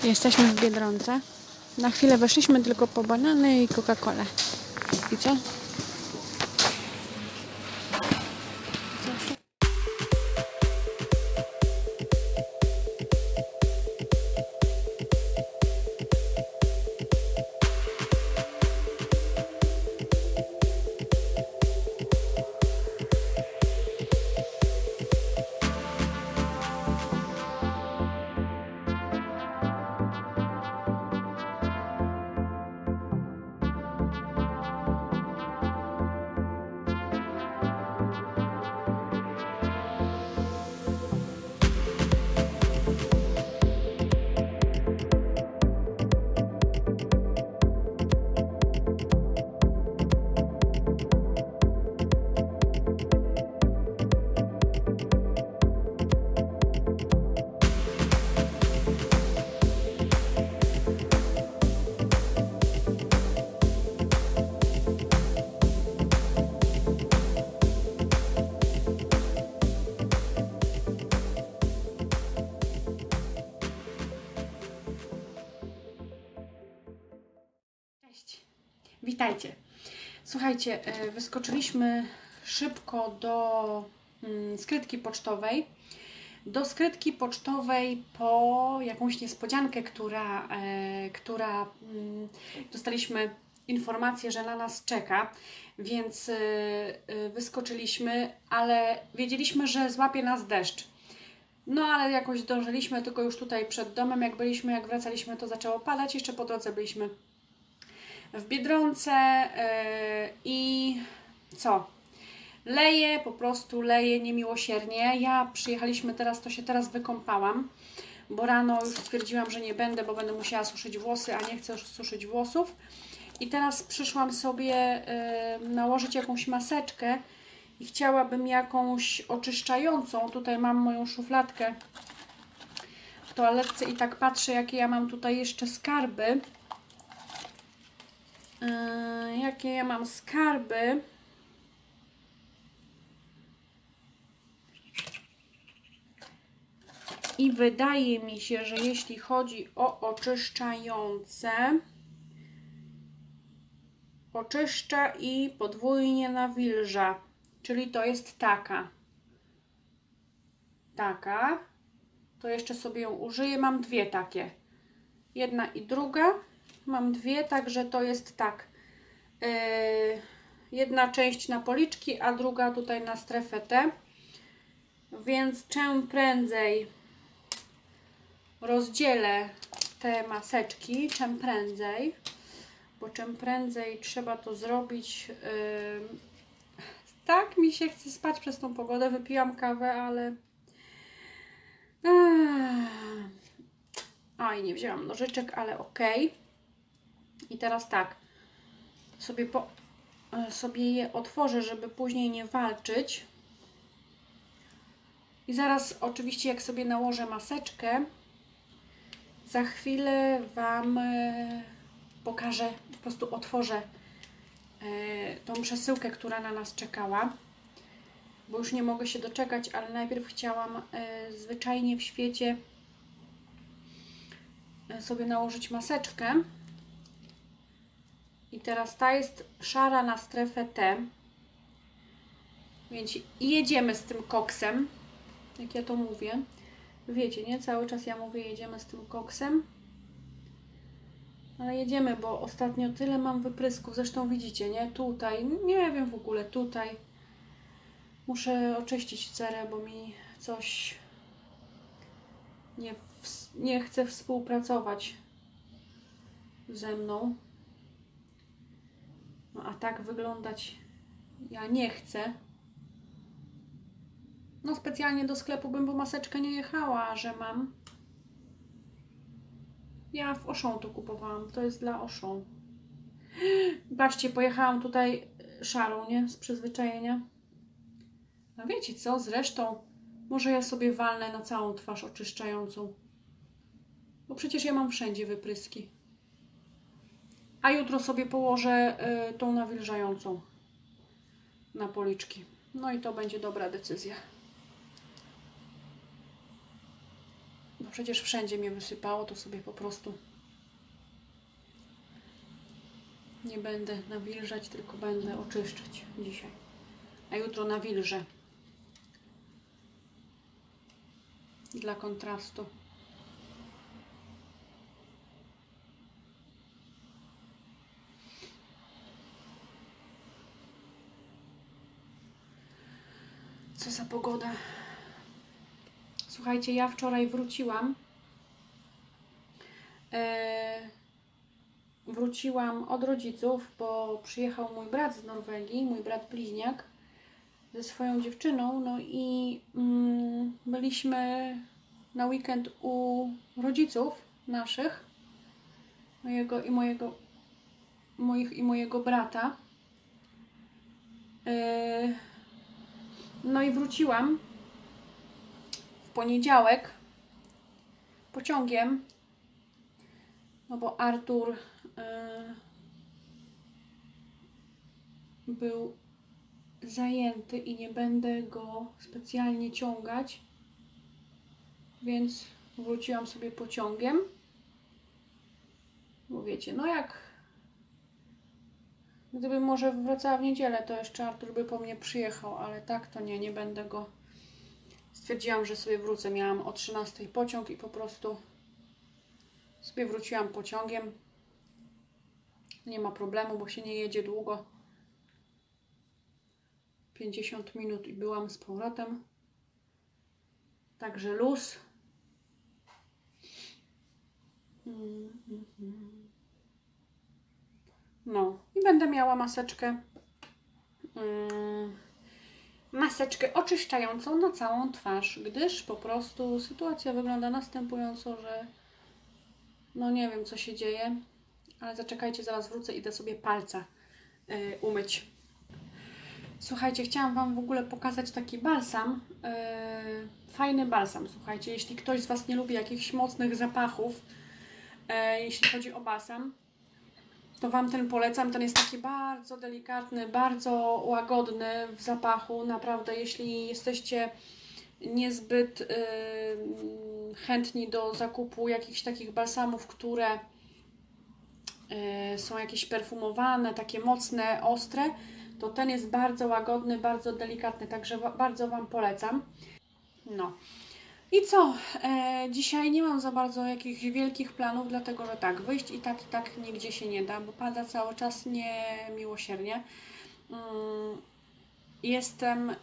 Jesteśmy w Biedronce. Na chwilę weszliśmy tylko po banany i Coca-Colę. I co? Cześć, witajcie. Słuchajcie, wyskoczyliśmy szybko do skrytki pocztowej. Do skrytki pocztowej po jakąś niespodziankę, która dostaliśmy informację, że na nas czeka, więc wyskoczyliśmy, ale wiedzieliśmy, że złapie nas deszcz. No ale jakoś zdążyliśmy, tylko już tutaj przed domem, jak wracaliśmy, to zaczęło padać. Jeszcze po drodze byliśmy w Biedronce i co? Leje, po prostu leje niemiłosiernie. Przyjechaliśmy teraz, to się teraz wykąpałam, bo rano już stwierdziłam, że nie będę, bo będę musiała suszyć włosy, a nie chcę już suszyć włosów. I teraz przyszłam sobie nałożyć jakąś maseczkę i chciałabym jakąś oczyszczającą. Tutaj mam moją szufladkę w toaletce i tak patrzę, jakie ja mam tutaj jeszcze skarby. Jakie ja mam skarby. I wydaje mi się, że jeśli chodzi o oczyszczające, oczyszcza i podwójnie nawilża. Czyli to jest taka. Taka. To jeszcze sobie ją użyję. Mam dwie takie. Jedna i druga. Mam dwie, także to jest tak. Jedna część na policzki, a druga tutaj na strefę T. Więc czym prędzej rozdzielę te maseczki, czym prędzej, bo czym prędzej trzeba to zrobić. Tak mi się chce spać przez tą pogodę. Wypiłam kawę, ale oj, nie wzięłam nożyczek, ale ok. I teraz tak, sobie je otworzę, żeby później nie walczyć. I zaraz oczywiście, jak sobie nałożę maseczkę, za chwilę Wam pokażę, po prostu otworzę tą przesyłkę, która na nas czekała, bo już nie mogę się doczekać, ale najpierw chciałam zwyczajnie w świecie sobie nałożyć maseczkę. I teraz ta jest szara na strefę T, więc jedziemy z tym koksem, jak ja to mówię. Wiecie, nie? Cały czas ja mówię, jedziemy z tym koksem. Ale jedziemy, bo ostatnio tyle mam wyprysków. Zresztą widzicie, nie? Tutaj, nie wiem w ogóle, tutaj. Muszę oczyścić cerę, bo mi coś nie chce współpracować ze mną. No a tak wyglądać ja nie chcę. No specjalnie do sklepu bym po maseczkę nie jechała, że mam. Ja w Auchan to kupowałam, to jest dla Auchan. Patrzcie, pojechałam tutaj szarą, nie? Z przyzwyczajenia. A wiecie co? Zresztą może ja sobie walnę na całą twarz oczyszczającą. Bo przecież ja mam wszędzie wypryski. A jutro sobie położę tą nawilżającą na policzki. No i to będzie dobra decyzja. przecież wszędzie mnie wysypało, to sobie po prostu nie będę nawilżać, tylko będę oczyszczać dzisiaj. A jutro nawilżę. Dla kontrastu. Co za pogoda. Słuchajcie, ja wczoraj wróciłam. Wróciłam od rodziców, bo przyjechał mój brat z Norwegii, mój brat bliźniak ze swoją dziewczyną, no i byliśmy na weekend u rodziców naszych, moich i mojego brata. No i wróciłam w poniedziałek pociągiem, no bo Artur był zajęty i nie będę go specjalnie ciągać, więc wróciłam sobie pociągiem, bo wiecie, no jak gdybym może wracała w niedzielę, to jeszcze Artur by po mnie przyjechał, ale tak to nie będę go. Stwierdziłam, że sobie wrócę. Miałam o 13 pociąg i po prostu sobie wróciłam pociągiem. Nie ma problemu, bo się nie jedzie długo. 50 minut i byłam z powrotem. Także luz. No i będę miała maseczkę. Maseczkę oczyszczającą na całą twarz, gdyż po prostu sytuacja wygląda następująco, że no nie wiem, co się dzieje, ale zaczekajcie, zaraz wrócę, idę sobie palca umyć. Słuchajcie, chciałam Wam w ogóle pokazać taki balsam, fajny balsam, słuchajcie, jeśli ktoś z Was nie lubi jakichś mocnych zapachów, jeśli chodzi o balsam, to Wam ten polecam. Ten jest taki bardzo delikatny, bardzo łagodny w zapachu. Naprawdę, jeśli jesteście niezbyt chętni do zakupu jakichś takich balsamów, które są jakieś perfumowane, takie mocne, ostre, to ten jest bardzo łagodny, bardzo delikatny, także bardzo Wam polecam. No. I co? Dzisiaj nie mam za bardzo jakichś wielkich planów, dlatego że tak, wyjść i tak nigdzie się nie da, bo pada cały czas niemiłosiernie. Jestem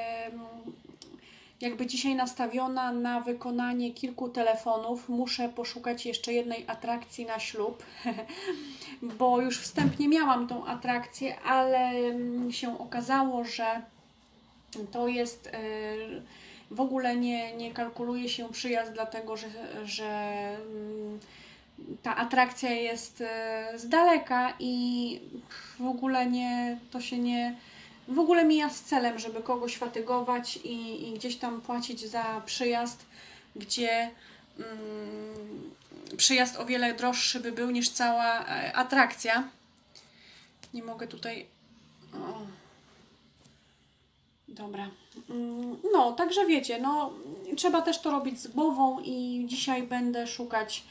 jakby dzisiaj nastawiona na wykonanie kilku telefonów. Muszę poszukać jeszcze jednej atrakcji na ślub, bo już wstępnie miałam tą atrakcję, ale się okazało, że to jest... W ogóle nie kalkuluje się przyjazd, dlatego że ta atrakcja jest z daleka i w ogóle w ogóle mija z celem, żeby kogoś fatygować i gdzieś tam płacić za przyjazd, gdzie przyjazd o wiele droższy by był niż cała atrakcja. Nie mogę tutaj... O. Dobra. No, także wiecie, no trzeba też to robić z głową i dzisiaj będę szukać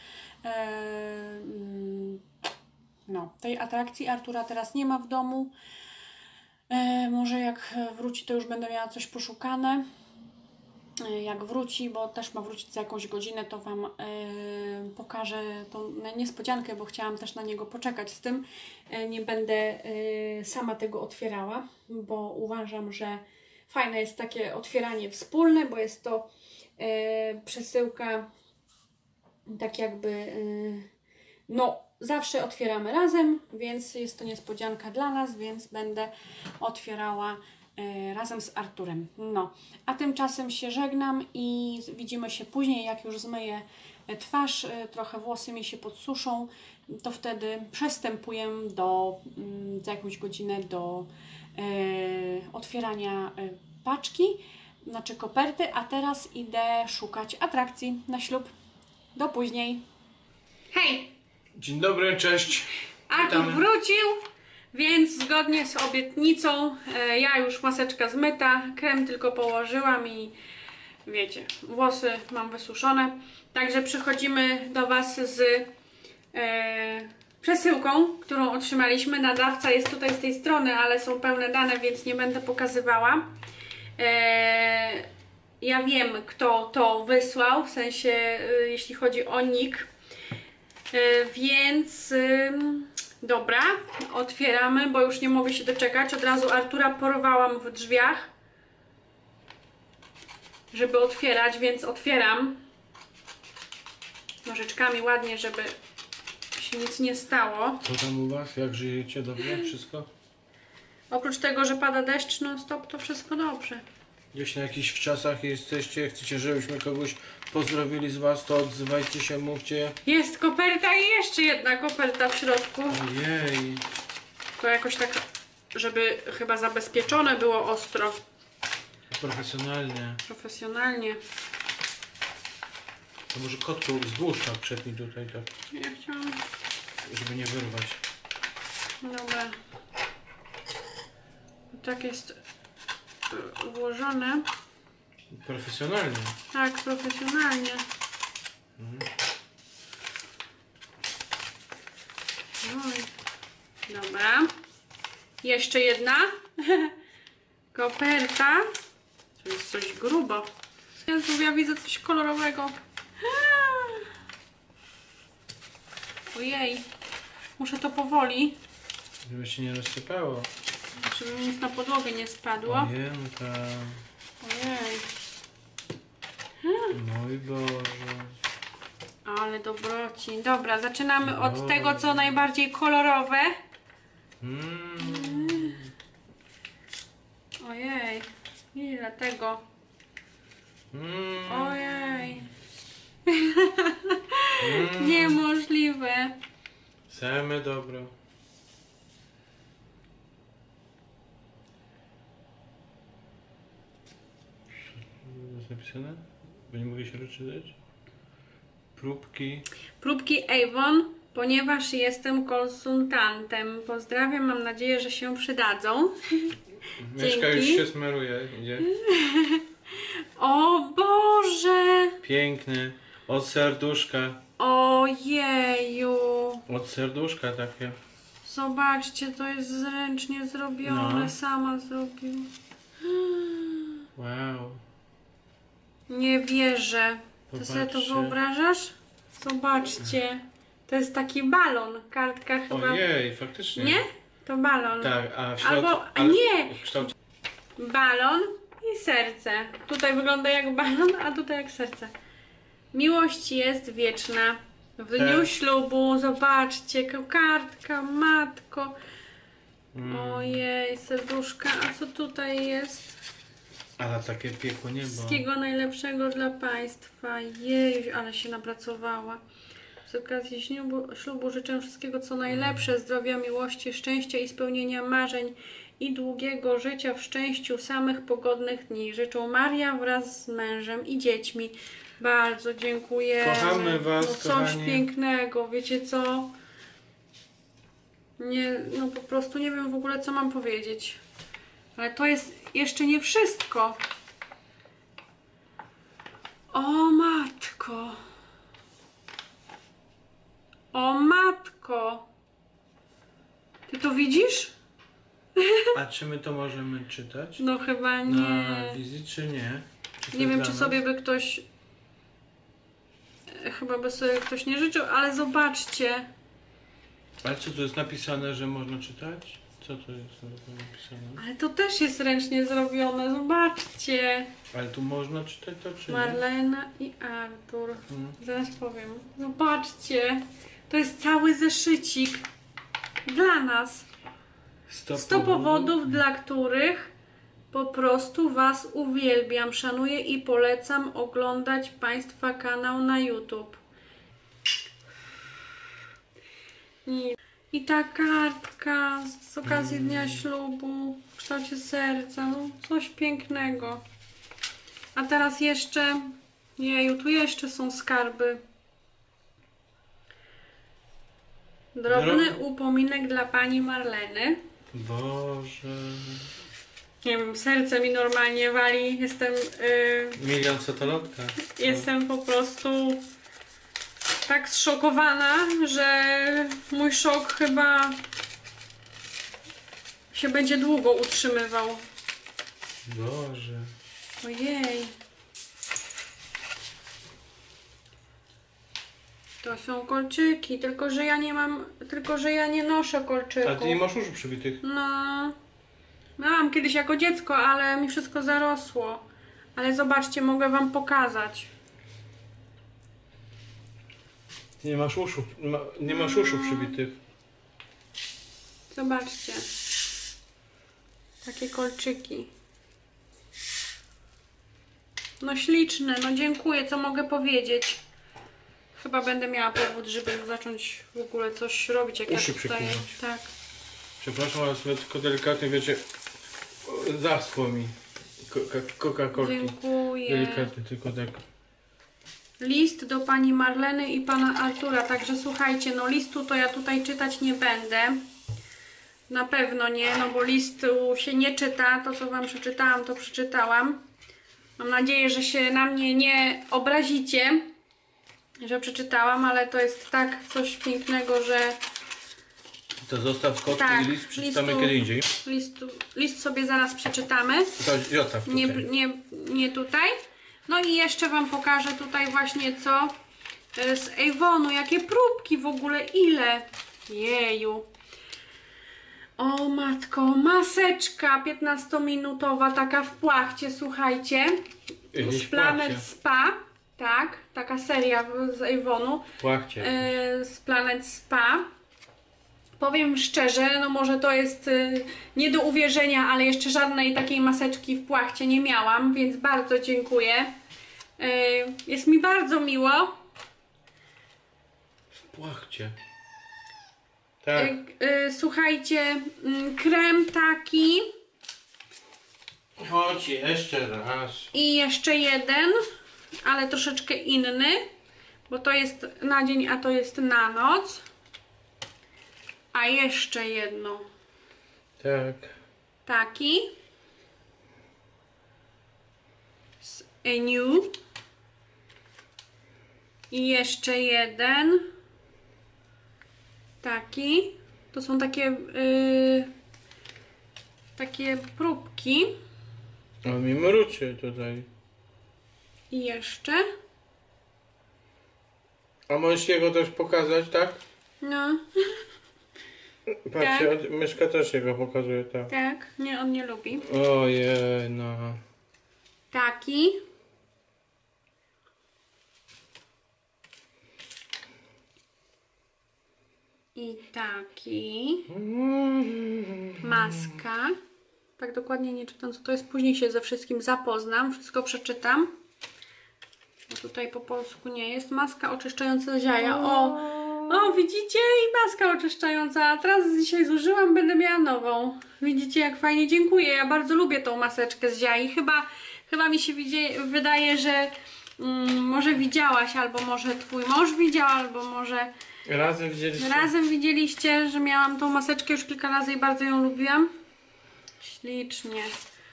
no, tej atrakcji. Artura teraz nie ma w domu. Może jak wróci, to już będę miała coś poszukane. Jak wróci, bo też ma wrócić za jakąś godzinę, to Wam pokażę tą niespodziankę, bo chciałam też na niego poczekać z tym. Nie będę sama tego otwierała, bo uważam, że fajne jest takie otwieranie wspólne, bo jest to przesyłka tak jakby, no zawsze otwieramy razem, więc jest to niespodzianka dla nas, więc będę otwierała razem z Arturem. No, a tymczasem się żegnam i widzimy się później, jak już zmyję twarz, trochę włosy mi się podsuszą, to wtedy przystępuję za jakąś godzinę do otwierania paczki, znaczy koperty, a teraz idę szukać atrakcji na ślub. Do później. Hej! Dzień dobry, cześć. Artur wrócił, więc zgodnie z obietnicą ja już maseczka zmyta, krem tylko położyłam i wiecie, włosy mam wysuszone. Także przychodzimy do Was z przesyłką, którą otrzymaliśmy. Nadawca jest tutaj z tej strony, ale są pełne dane, więc nie będę pokazywała. Ja wiem, kto to wysłał, w sensie jeśli chodzi o nick. Więc dobra, otwieramy, bo już nie mogę się doczekać. Od razu Artura porwałam w drzwiach, żeby otwierać, więc otwieram nożyczkami ładnie, żeby się nic nie stało. Co tam u Was? Jak żyjecie? Dobrze? Wszystko? Oprócz tego, że pada deszcz non stop, to wszystko dobrze. Gdzieś na jakichś wczasach jesteście, chcecie, żebyśmy kogoś pozdrowili z Was, to odzywajcie się, mówcie. Jest koperta i jeszcze jedna koperta w środku. Ojej. To jakoś tak, żeby chyba zabezpieczone było ostro. Profesjonalnie. Profesjonalnie. To może kotku wzdłuż tak przetnij tutaj, tak, Ja chciałam... żeby nie wyrwać. Dobra. Tak jest ułożone. Profesjonalnie. Tak, profesjonalnie. Oj. Dobra. Jeszcze jedna. Koperta. To jest coś grubo. Jezu, ja widzę coś kolorowego. Ojej. Muszę to powoli, Żeby się nie rozsypało. żeby mi nic na podłogę nie spadło. Ojenka. Ojej. Mój Boże. Ale dobroci. Dobra, zaczynamy od tego, co najbardziej kolorowe. Ojej. Ile tego? Ojej. Niemożliwe. Same dobro. Co jest napisane? Bo nie mogę się doczytać. Próbki. Próbki Avon, ponieważ jestem konsultantem. Pozdrawiam, mam nadzieję, że się przydadzą. Mieszka już Dzięki. się smeruje. Idzie. O Boże! Piękny. Od serduszka. Ojeju! Od serduszka takie. Zobaczcie, to jest ręcznie zrobione. No. Sama zrobiłam. Wow. Nie wierzę. Ty sobie to Popatrzcie. wyobrażasz? Zobaczcie. To jest taki balon. Kartka chyba. Ojej, faktycznie. Nie? To balon. Tak, a w środku... Albo ale nie! W kształcie... Balon i serce. Tutaj wygląda jak balon, a tutaj jak serce. Miłość jest wieczna. W dniu ślubu, zobaczcie, kartka, matko. Ojej, serduszka. A co tutaj jest? Ale takie piekło niebo. Wszystkiego najlepszego dla Państwa. Jej, ale się napracowała. Z okazji ślubu życzę wszystkiego co najlepsze, zdrowia, miłości, szczęścia i spełnienia marzeń i długiego życia w szczęściu samych pogodnych dni. Życzą Maria wraz z mężem i dziećmi. Bardzo dziękuję. Kochamy Was, no, coś kochani. pięknego, wiecie co? Nie, no po prostu nie wiem w ogóle co mam powiedzieć. Ale to jest jeszcze nie wszystko. O matko. O matko. Ty to widzisz? A czy my to możemy czytać? No chyba Na nie. wizji, czy nie? Czy to Nie wiem, dla czy nas? sobie by ktoś... Chyba by sobie ktoś nie życzył, ale zobaczcie. Ale co tu jest napisane, że można czytać? Co to jest napisane? Ale to też jest ręcznie zrobione, zobaczcie. Ale tu można czytać to, czy nie? Marlena i Artur. Zaraz powiem. Zobaczcie. To jest cały zeszycik. Dla nas. 100 powodów, dla których po prostu Was uwielbiam, szanuję i polecam oglądać Państwa kanał na YouTube. I ta kartka z okazji dnia ślubu w kształcie serca, no coś pięknego. A teraz jeszcze, jeju, tu jeszcze są skarby. Drobny upominek dla Pani Marleny. Boże. Nie wiem, serce mi normalnie wali. Jestem... Milion satolotka. Jestem po prostu tak zszokowana, że mój szok chyba się będzie długo utrzymywał. Boże. Ojej. To są kolczyki, tylko że ja nie mam, tylko że ja nie noszę kolczyków. A ty nie masz uszu przybitych? No. Miałam kiedyś jako dziecko, ale mi wszystko zarosło. Ale zobaczcie, mogę wam pokazać. Nie masz uszu, nie masz uszu przybitych. Zobaczcie. Takie kolczyki. No śliczne, no dziękuję, co mogę powiedzieć. Chyba będę miała powód, żeby zacząć w ogóle coś robić, jak Uszy ja tutaj... przyklinać. Tak. Przepraszam, ale sobie tylko delikatnie, wiecie, zaschło mi Coca-Colki. Dziękuję. Delikatnie, tylko tak. List do pani Marleny i pana Artura, także słuchajcie, no listu to ja tutaj czytać nie będę. Na pewno nie, no bo listu się nie czyta, to co wam przeczytałam, to przeczytałam. Mam nadzieję, że się na mnie nie obrazicie, że przeczytałam, ale to jest tak coś pięknego, że To zostaw kotki tak, i list przeczytamy listu- kiedy indziej. list sobie zaraz przeczytamy. To zostaw tutaj. Nie tutaj. No i jeszcze wam pokażę tutaj właśnie co z Avonu, jakie próbki w ogóle, ile. Jeju. O matko, maseczka 15-minutowa, taka w płachcie, słuchajcie. Gdzieś Z w Planet płachcie. Spa, tak, taka seria z Avonu. Płachcie. Z Planet Spa. Powiem szczerze, no może to jest nie do uwierzenia, ale jeszcze żadnej takiej maseczki w płachcie nie miałam, więc bardzo dziękuję. Jest mi bardzo miło. W płachcie. Tak. Słuchajcie, krem taki Chodź jeszcze raz. i jeszcze jeden, ale troszeczkę inny, bo to jest na dzień, a to jest na noc. A jeszcze jedno. Tak. Taki. Z Eniu. I jeszcze jeden. Taki. To są takie takie próbki. On mi mruczy tutaj. I jeszcze. A możesz jego też pokazać, tak? No, Patrzcie, myszka też jego pokazuje, tak. tak. Nie, on nie lubi. Ojej, no. Taki. I taki. Maska. Tak dokładnie nie czytam, co to jest. Później się ze wszystkim zapoznam. Wszystko przeczytam. Bo tutaj po polsku nie jest. Maska oczyszczająca z jaja. O, widzicie? I maska oczyszczająca. A teraz dzisiaj zużyłam, będę miała nową. Widzicie, jak fajnie. Dziękuję. Ja bardzo lubię tą maseczkę z jaj. Chyba mi się wydaje, że może widziałaś, albo może twój mąż widział, albo może razem widzieliście, że miałam tą maseczkę już kilka razy i bardzo ją lubiłam. Ślicznie.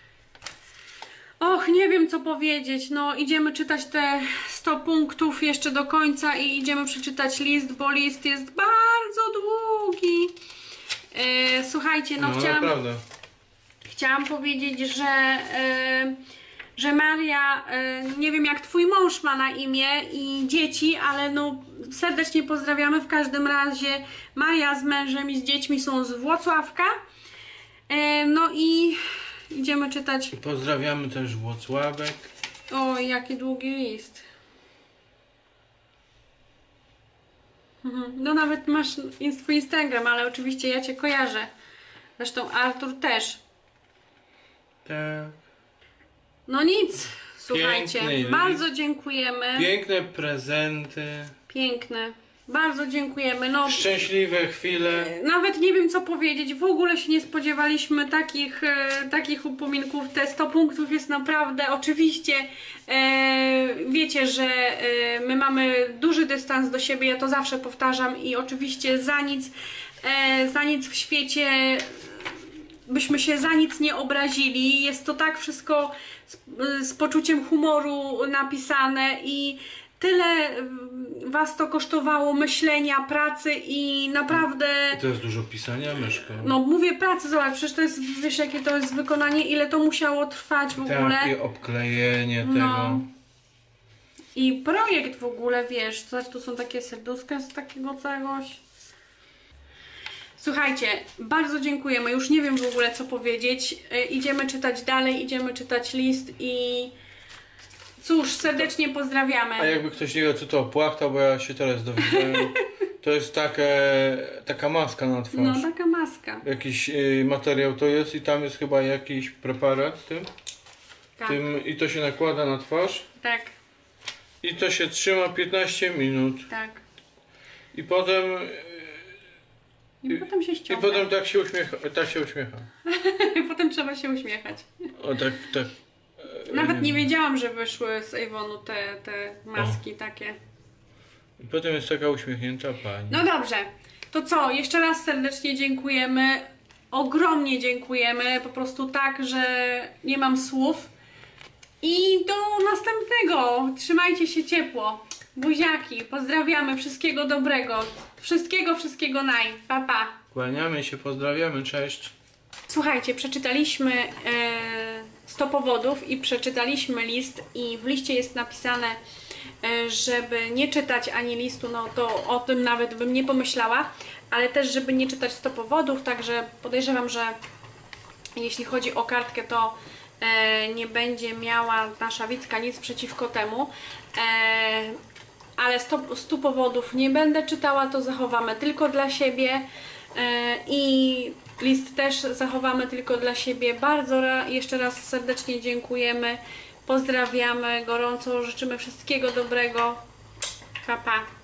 Och, nie wiem co powiedzieć. No, idziemy czytać te 100 punktów jeszcze do końca i idziemy przeczytać list, bo list jest bardzo długi. Słuchajcie, no chciałam powiedzieć, że Maria, nie wiem jak twój mąż ma na imię i dzieci, ale no serdecznie pozdrawiamy w każdym razie. Maria z mężem i z dziećmi są z Włocławka. No i idziemy czytać. Pozdrawiamy też Włocławek. Oj, jaki długi list. No nawet masz swój Instagram, ale oczywiście ja cię kojarzę. Zresztą Artur też. Tak. No nic, słuchajcie, Piękny bardzo list. dziękujemy. Piękne prezenty. Piękne. Bardzo dziękujemy. No, Szczęśliwe chwile. nawet nie wiem co powiedzieć. W ogóle się nie spodziewaliśmy takich upominków. Te 100 punktów jest naprawdę, oczywiście wiecie, że my mamy duży dystans do siebie. Ja to zawsze powtarzam i oczywiście za nic w świecie byśmy się za nic nie obrazili. Jest to tak wszystko z poczuciem humoru napisane i tyle was to kosztowało myślenia, pracy i naprawdę... I to jest dużo pisania, Myszko. No mówię pracy, zobacz, przecież to jest, wiesz jakie to jest wykonanie, ile to musiało trwać w ogóle. Tak, i obklejenie No. tego. I projekt w ogóle, wiesz, coś, tu są takie serduszka z takiego czegoś. Słuchajcie, bardzo dziękujemy, już nie wiem w ogóle co powiedzieć. Idziemy czytać dalej, idziemy czytać list i cóż, serdecznie pozdrawiamy. A jakby ktoś nie wie, co to płachta, bo ja się teraz dowiedziałem. To jest taka maska na twarz. No, taka maska. Jakiś materiał to jest i tam jest chyba jakiś preparat Tak, i to się nakłada na twarz tak, i to się trzyma 15 minut tak. i potem I potem się i ściąga. potem tak się uśmiecha. Potem trzeba się uśmiechać. O tak. Nawet nie wiedziałam, że wyszły z Avonu te maski takie. I potem jest taka uśmiechnięta pani. No dobrze, to co? Jeszcze raz serdecznie dziękujemy. Ogromnie dziękujemy. Po prostu tak, że nie mam słów. I do następnego. Trzymajcie się ciepło. Buziaki. Pozdrawiamy. Wszystkiego dobrego. Wszystkiego naj. Pa, pa. Kłaniamy się, pozdrawiamy, cześć. Słuchajcie, przeczytaliśmy 100 powodów i przeczytaliśmy list i w liście jest napisane, żeby nie czytać ani listu, no to o tym nawet bym nie pomyślała, ale też żeby nie czytać 100 powodów, także podejrzewam, że jeśli chodzi o kartkę, to nie będzie miała nasza Wicka nic przeciwko temu, ale 100 powodów nie będę czytała, to zachowamy tylko dla siebie i list też zachowamy tylko dla siebie. Bardzo jeszcze raz serdecznie dziękujemy, pozdrawiamy gorąco, życzymy wszystkiego dobrego. Pa, pa.